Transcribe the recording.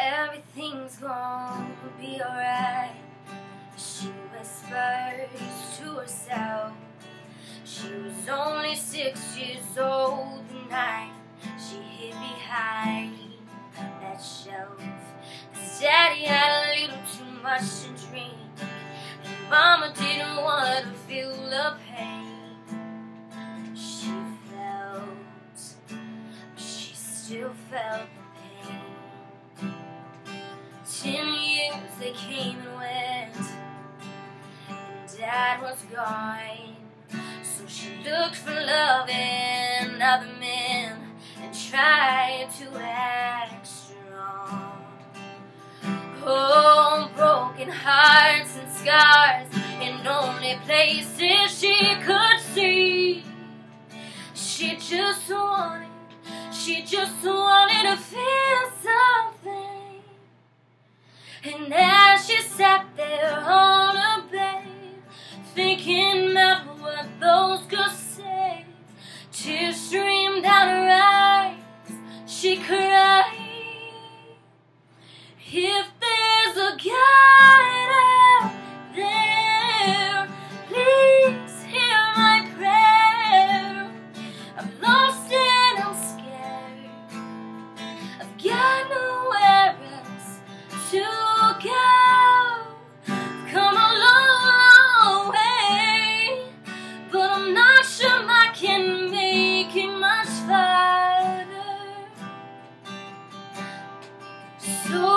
everything's gonna be alright, she whispers to herself. She was only 6 years old the night she hid behind that shelf. 'Cause Daddy had a little too much to drink, and Mama didn't want her to feel the pain she felt, but she still felt the pain. 10 years they came and went, and Dad was gone. So she looked for love in other men and tried to act strong. Oh, broken hearts and scars in only places she could see. She just wanted to feel something. And as she sat there on her bed, thinking about what those girls say, tears streamed down her eyes. She cried. If there's a God out there, please hear my prayer. I'm lost and I'm scared. I've got nowhere else to go. Come a long way, but I'm not sure I can make it much farther. So